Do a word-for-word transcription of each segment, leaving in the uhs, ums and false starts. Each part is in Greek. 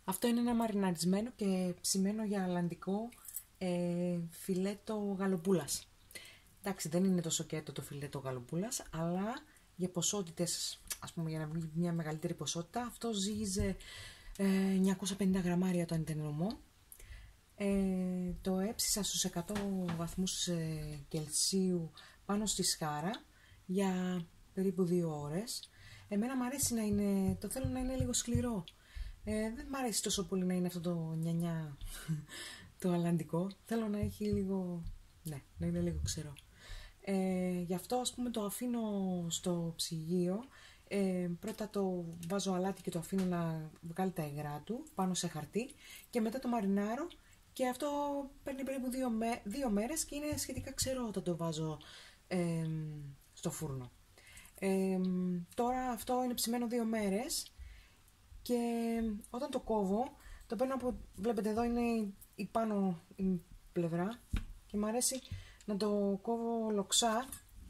Αυτό είναι ένα μαριναρισμένο και ψημένο για αλλαντικό ε, φιλέτο γαλοπούλας. Εντάξει, δεν είναι τόσο κέτο το φιλέτο γαλοπούλας, αλλά για ποσότητες, ας πούμε για να βγει μια μεγαλύτερη ποσότητα, αυτό ζύγιζε ε, εννιακόσια πενήντα γραμμάρια όταν ήταν νομό. Ε, το έψισα στους εκατό βαθμούς ε, Κελσίου πάνω στη σχάρα για περίπου δύο ώρες. Εμένα μου αρέσει να είναι, το θέλω να είναι λίγο σκληρό. Ε, δεν μ' αρέσει τόσο πολύ να είναι αυτό το νιανιά το αλλαντικό. Θέλω να έχει λίγο, ναι, να είναι λίγο ξερό. Ε, γι' αυτό ας πούμε το αφήνω στο ψυγείο. Ε, πρώτα το βάζω αλάτι και το αφήνω να βγάλει τα υγρά του πάνω σε χαρτί και μετά το μαρινάρω και αυτό παίρνει περίπου δύο, μέ, δύο μέρες και είναι σχετικά ξερό όταν το βάζω ε, στο φούρνο. Ε, τώρα αυτό είναι ψημένο δύο μέρες και όταν το κόβω το παίρνω από, βλέπετε εδώ είναι η πάνω η πλευρά και μου αρέσει να το κόβω λοξά.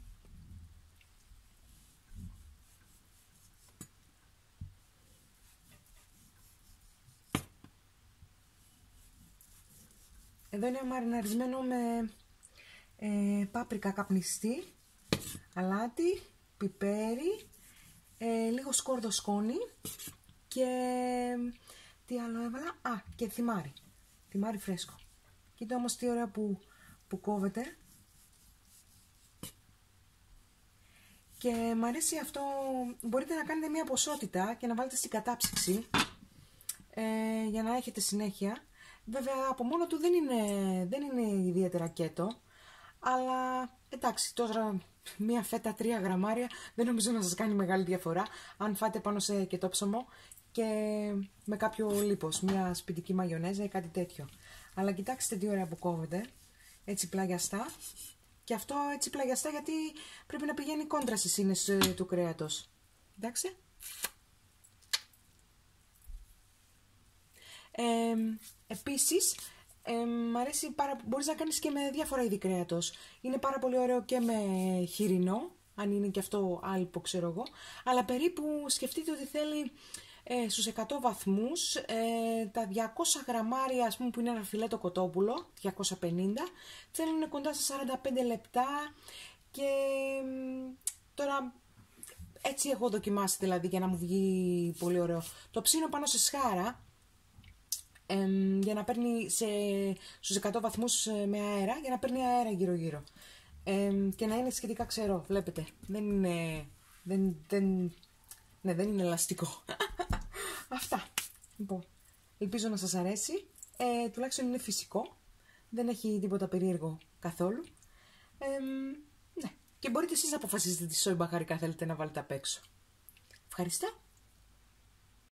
Εδώ είναι μαριναρισμένο με ε, πάπρικα καπνιστή, αλάτι, πιπέρι, ε, λίγο σκόρδο σκόνη και τι άλλο έβαλα, α, και θυμάρι, θυμάρι φρέσκο. Κοίτα όμως τι ωραία που, που κόβεται. Και μ' αρέσει αυτό, μπορείτε να κάνετε μια ποσότητα και να βάλετε στην κατάψυξη ε, για να έχετε συνέχεια. Βέβαια από μόνο του δεν είναι, δεν είναι ιδιαίτερα κέτο, αλλά εντάξει, τώρα μια φέτα τρία γραμμάρια δεν νομίζω να σας κάνει μεγάλη διαφορά αν φάτε πάνω σε κετόψωμο και με κάποιο λίπος, μια σπιτική μαγιονέζα ή κάτι τέτοιο. Αλλά κοιτάξτε τι ωραία που κόβεται, έτσι πλαγιαστά. Και αυτό έτσι πλαγιαστά γιατί πρέπει να πηγαίνει κόντρα στις ίνες του κρέατος. Εντάξει. Ε, επίσης, ε, μ' αρέσει πάρα, μπορείς να κάνεις και με διάφορα είδη κρέατος. Είναι πάρα πολύ ωραίο και με χοιρινό, αν είναι και αυτό άλπο ξέρω εγώ. Αλλά περίπου σκεφτείτε ότι θέλει ε, στους εκατό βαθμούς, ε, τα διακόσια γραμμάρια ας πούμε, που είναι ένα φιλέτο κοτόπουλο, διακόσια πενήντα, θέλουν κοντά στα σαράντα πέντε λεπτά και ε, τώρα έτσι έχω δοκιμάσει δηλαδή για να μου βγει πολύ ωραίο. Το ψήνω πάνω σε σχάρα ε, για να παίρνει σε, στους εκατό βαθμούς με αέρα, για να παίρνει αέρα γύρω γύρω ε, και να είναι σχετικά ξερό, βλέπετε, δεν είναι, δεν, δεν, ναι, δεν είναι ελαστικό. Αυτά. Λοιπόν, ελπίζω να σας αρέσει. Ε, τουλάχιστον είναι φυσικό. Δεν έχει τίποτα περίεργο καθόλου. Ε, ναι. Και μπορείτε εσείς να αποφασίσετε τι σόι μπαχαρικά θέλετε να βάλετε απ' έξω. Ευχαριστώ.